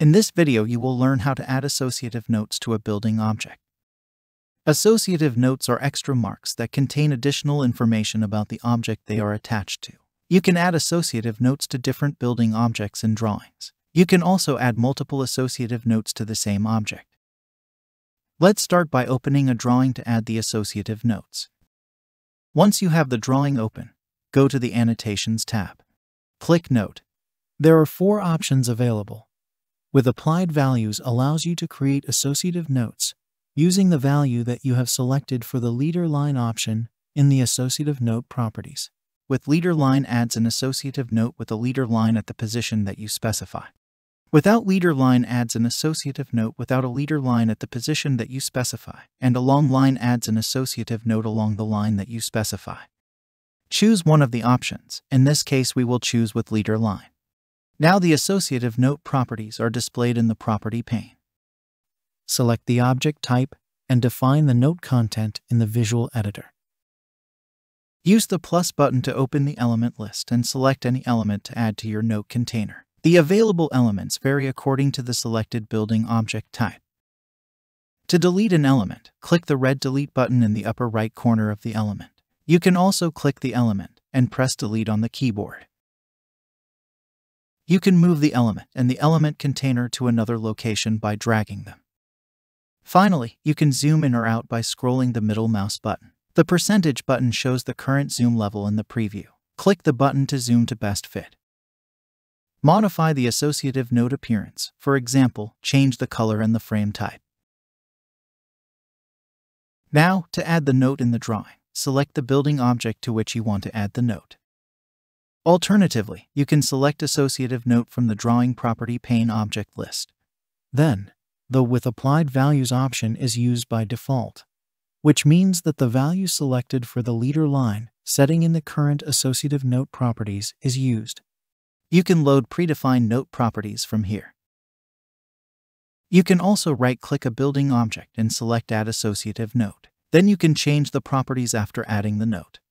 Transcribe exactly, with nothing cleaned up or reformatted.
In this video, you will learn how to add associative notes to a building object. Associative notes are extra marks that contain additional information about the object they are attached to. You can add associative notes to different building objects in drawings. You can also add multiple associative notes to the same object. Let's start by opening a drawing to add the associative notes. Once you have the drawing open, go to the Annotations tab. Click Note. There are four options available. With applied values allows you to create associative notes using the value that you have selected for the leader line option in the associative note properties. With leader line adds an associative note with a leader line at the position that you specify. Without leader line adds an associative note without a leader line at the position that you specify, and along line adds an associative note along the line that you specify. Choose one of the options. In this case, we will choose with leader line. Now the associative note properties are displayed in the property pane. Select the object type and define the note content in the visual editor. Use the plus button to open the element list and select any element to add to your note container. The available elements vary according to the selected building object type. To delete an element, click the red delete button in the upper right corner of the element. You can also click the element and press delete on the keyboard. You can move the element and the element container to another location by dragging them. Finally, you can zoom in or out by scrolling the middle mouse button. The percentage button shows the current zoom level in the preview. Click the button to zoom to best fit. Modify the associative note appearance. For example, change the color and the frame type. Now, to add the note in the drawing, select the building object to which you want to add the note. Alternatively, you can select associative note from the drawing property pane object list. Then, the with applied values option is used by default, which means that the value selected for the leader line setting in the current associative note properties is used. You can load predefined note properties from here. You can also right-click a building object and select Add Associative Note. Then you can change the properties after adding the note.